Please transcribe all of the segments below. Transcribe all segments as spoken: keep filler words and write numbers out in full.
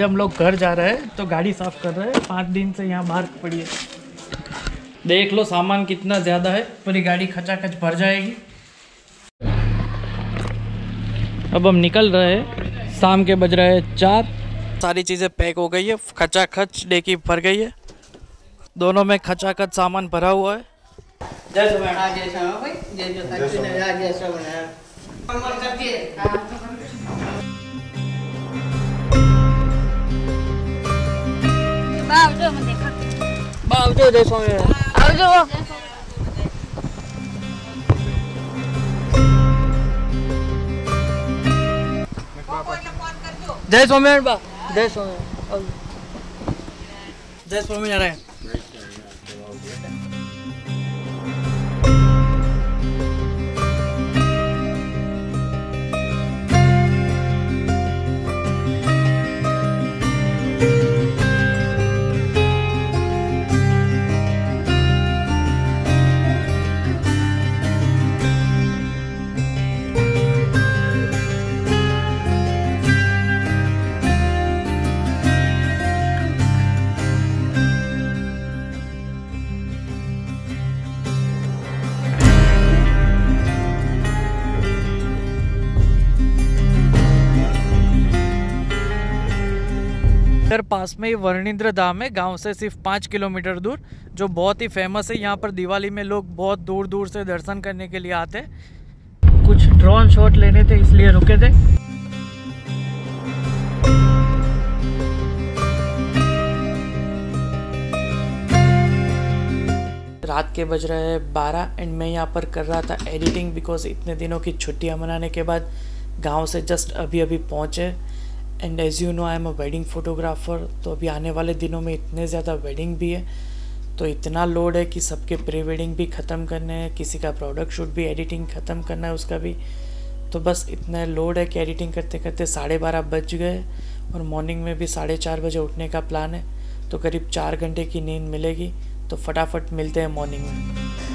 आज हम लोग घर जा रहे हैं तो गाड़ी साफ कर रहे हैं। पाँच दिन से यहाँ बाहर पड़ी है। देख लो सामान कितना ज़्यादा है, पूरी गाड़ी खचाखच भर जाएगी। अब हम निकल रहे हैं, शाम के बज रहे हैं चार। सारी चीज़ें पैक हो गई है, खचाखच डेकी भर गई है, दोनों में खचाखच सामान भरा हुआ है। जय जय स्वामीनारायण बा, जय स्वामीनारायण, जय स्वामीनारायण। इधर पास में ही वर्णिंद्र धाम है, गांव से सिर्फ पाँच किलोमीटर दूर, जो बहुत ही फेमस है। यहाँ पर दिवाली में लोग बहुत दूर दूर से दर्शन करने के लिए आते हैं। कुछ ड्रोन शॉट लेने थे इसलिए रुके थे। रात के बज रहे हैं बारह एंड मैं यहाँ पर कर रहा था एडिटिंग, बिकॉज इतने दिनों की छुट्टियाँ मनाने के बाद गाँव से जस्ट अभी अभी पहुँचे। And as you know I am a wedding photographer, तो अभी आने वाले दिनों में इतने ज़्यादा वेडिंग भी है, तो इतना लोड है कि सबके प्री वेडिंग भी ख़त्म करने हैं, किसी का प्रोडक्ट शूट भी एडिटिंग ख़त्म करना है उसका भी। तो बस इतना लोड है कि एडिटिंग करते करते साढ़े बारह बज गए और मॉर्निंग में भी साढ़े चार बजे उठने का प्लान है, तो करीब चार घंटे की नींद मिलेगी। तो फटाफट मिलते हैं मॉर्निंग में।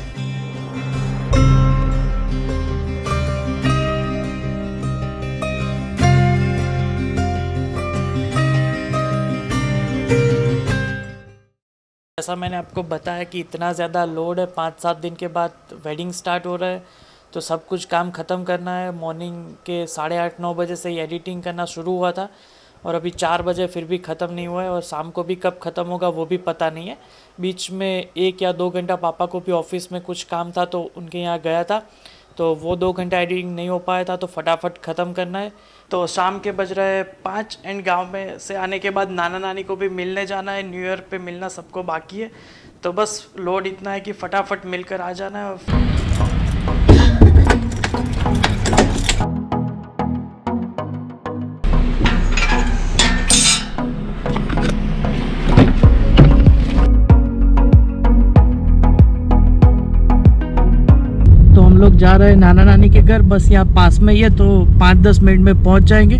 जैसा मैंने आपको बताया कि इतना ज़्यादा लोड है, पाँच सात दिन के बाद वेडिंग स्टार्ट हो रहा है, तो सब कुछ काम ख़त्म करना है। मॉर्निंग के साढ़े आठ नौ बजे से ही एडिटिंग करना शुरू हुआ था और अभी चार बजे फिर भी ख़त्म नहीं हुआ है, और शाम को भी कब ख़त्म होगा वो भी पता नहीं है। बीच में एक या दो घंटा पापा को भी ऑफिस में कुछ काम था तो उनके यहाँ गया था, तो वो दो घंटा एडिटिंग नहीं हो पाया था, तो फटाफट ख़त्म करना है। तो शाम के बज रहे पाँच एंड गांव में से आने के बाद नाना नानी को भी मिलने जाना है, न्यू ईयर पे मिलना सबको बाकी है। तो बस लोड इतना है कि फटाफट मिलकर आ जाना है। हम लोग जा रहे हैं नाना नानी के घर, बस यहाँ पास में ही है, तो पाँच दस मिनट में पहुंच जाएंगे।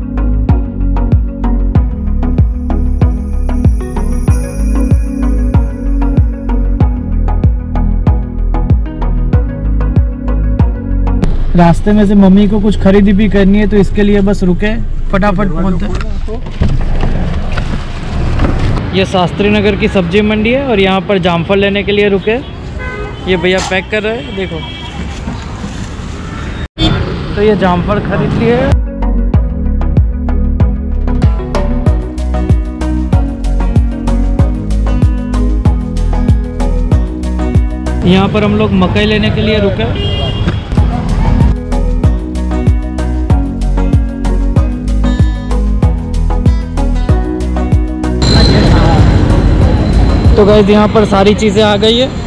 रास्ते में से मम्मी को कुछ खरीदी भी करनी है, तो इसके लिए बस रुके, फटाफट पहुंचते। ये शास्त्री नगर की सब्जी मंडी है और यहाँ पर जामफल लेने के लिए रुके। ये भैया पैक कर रहे हैं, देखो। तो ये जामफल खरीद लिए। यहाँ पर हम लोग मकई लेने के लिए रुके। तो गाइस यहाँ पर सारी चीज़ें आ गई है।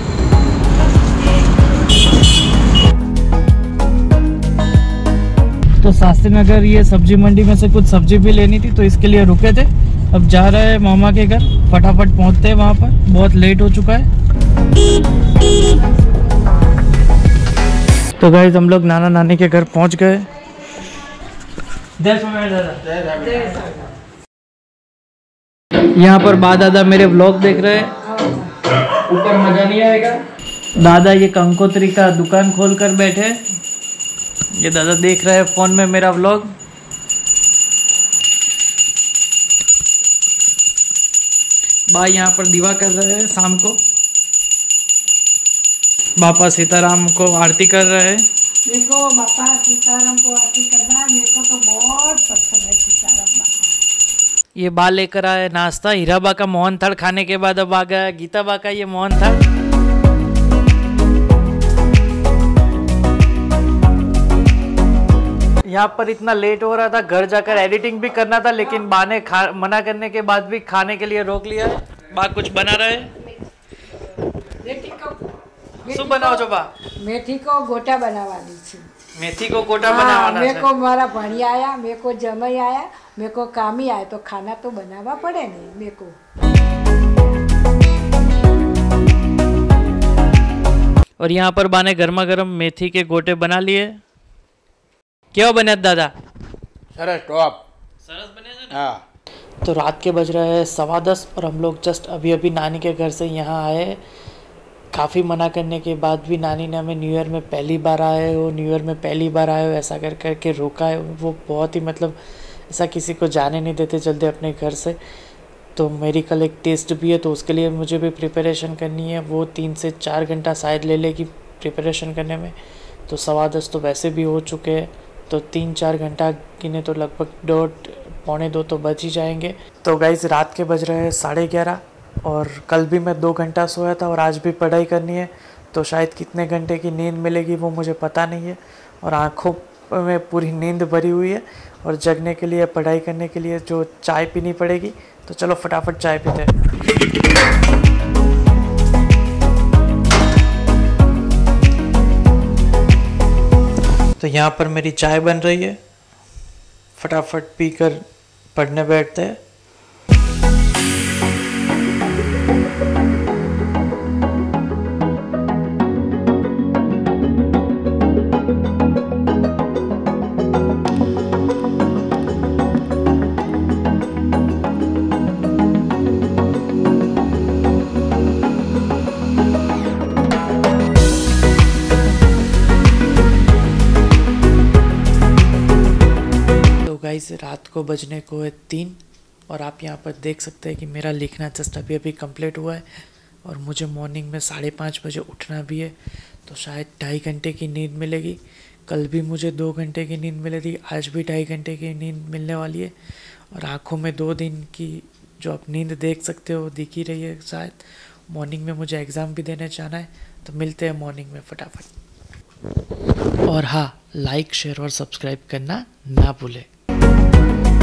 तो शास्त्री नगर ये सब्जी मंडी में से कुछ सब्जी भी लेनी थी, तो इसके लिए रुके थे। अब जा रहे हैं मामा के घर, फटाफट पहुंचते हैं वहाँ पर, बहुत लेट हो चुका है। तो गाइस हम लोग नाना नानी के घर पहुंच गए। यहाँ पर बा दादा मेरे व्लॉग देख रहे हैं, ऊपर मजा नहीं आएगा। दादा ये कंकोत्री का दुकान खोल कर बैठे, ये दादा देख रहे हैं फोन में मेरा व्लॉग। बा यहाँ पर दीवा कर रहे हैं शाम को। बापा सीताराम को आरती कर रहे हैं। देखो बापा सीताराम को आरती करना मेरे को तो बहुत पसंद है सीताराम बापा। ये बा लेकर आए नाश्ता। हीरा बा का मोहन थाल खाने के बाद अब आ गया गीता बा का ये मोहन थाल। यहाँ पर इतना लेट हो रहा था, घर जाकर एडिटिंग भी करना था, लेकिन बा ने खा मना करने के बाद भी खाने के लिए रोक लिया है। बा कुछ बना रहे શું બનાવો છો બા? मेथी को गोटा बनावानी छे। मेथी को गोटा बनावाना मेरे है। को मारा भणी आया, मेरे को जमाई आया, मेरे को कामी आया, तो खाना तो बनावा पड़े नहीं मेरे को। और यहाँ पर बा ने गर्मा गर्म मेथी के गोटे बना लिए। क्या बने दादा? सरस टॉप सरस बने थे। हाँ। तो रात के बज रहे हैं सवा दस और हम लोग जस्ट अभी अभी नानी के घर से यहाँ आए। काफ़ी मना करने के बाद भी नानी ने हमें न्यू ईयर में पहली बार आए हो न्यू ईयर में पहली बार आए हो ऐसा कर कर के रोका है। वो बहुत ही मतलब ऐसा किसी को जाने नहीं देते जल्दी अपने घर से। तो मेरी कल एक टेस्ट भी है तो उसके लिए मुझे भी प्रिपरेशन करनी है। वो तीन से चार घंटा शायद ले लेगी प्रिपरेशन करने में। तो सवा दस तो वैसे भी हो चुके हैं, तो तीन चार घंटा गिने तो लगभग दो पौने दो तो बज ही जाएंगे। तो गाइस रात के बज रहे हैं साढ़े ग्यारह और कल भी मैं दो घंटा सोया था और आज भी पढ़ाई करनी है। तो शायद कितने घंटे की नींद मिलेगी वो मुझे पता नहीं है। और आँखों में पूरी नींद भरी हुई है और जगने के लिए पढ़ाई करने के लिए जो चाय पीनी पड़ेगी। तो चलो फटाफट चाय पीते हैं। तो यहाँ पर मेरी चाय बन रही है, फटाफट पीकर पढ़ने बैठते हैं। गाइस रात को बजने को है तीन और आप यहाँ पर देख सकते हैं कि मेरा लिखना जस्ट अभी अभी कंप्लीट हुआ है और मुझे मॉर्निंग में साढ़े पाँच बजे उठना भी है। तो शायद ढाई घंटे की नींद मिलेगी। कल भी मुझे दो घंटे की नींद मिली थी, आज भी ढाई घंटे की नींद मिलने वाली है। और आँखों में दो दिन की जो आप नींद देख सकते हो दिख ही रही है शायद। मॉर्निंग में मुझे एग्ज़ाम भी देने जाना है, तो मिलते हैं मॉर्निंग में फटाफट। और हाँ, लाइक शेयर और सब्सक्राइब करना ना भूलें।